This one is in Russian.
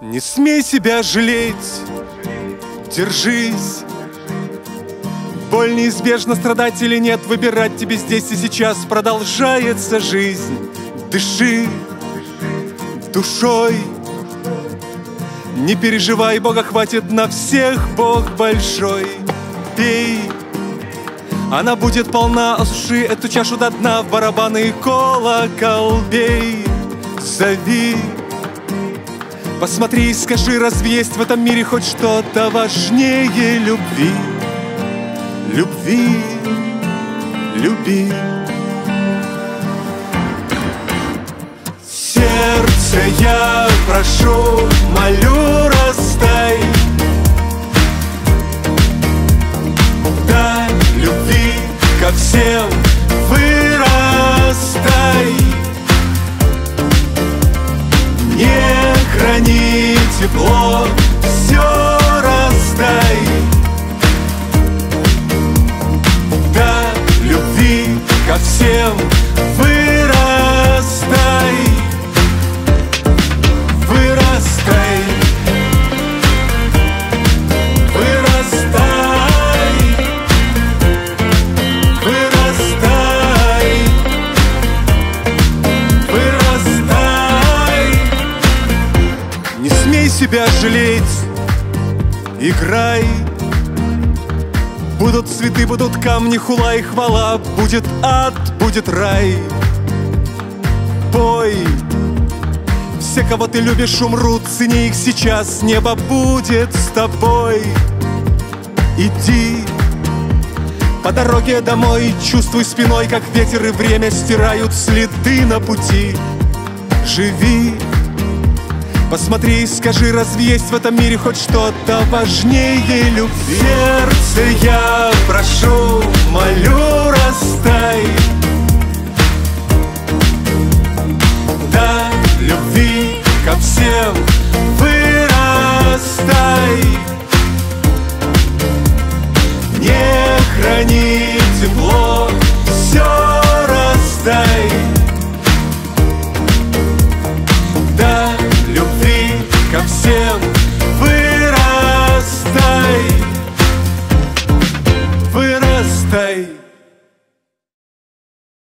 Не смей себя жалеть, держись. Боль неизбежна, страдать или нет, выбирать тебе здесь и сейчас. Продолжается жизнь, дыши душой. Не переживай, Бога хватит на всех, Бог большой. Пей, она будет полна, осуши эту чашу до дна. В барабаны и колокол бей, зови. Посмотри и скажи, разве есть в этом мире хоть что-то важнее любви? Любви, люби. Сердце я прошу, молю, растай. Дай любви ко всем, вырастай. Не храни тепло, все раздай. Дай любви ко всем, вырастай. Вырастай. Вырастай. Вырастай. Вырастай. Не смей себя жалеть, играй. Будут цветы, будут камни, хула и хвала. Будет ад, будет рай. Пой. Все, кого ты любишь, умрут, цени их сейчас. Небо будет с тобой. Иди по дороге домой, чувствуй спиной, как ветер и время стирают следы на пути. Живи. Посмотри и скажи, разве есть в этом мире хоть что-то важнее любви? Сердце я прошу, молю.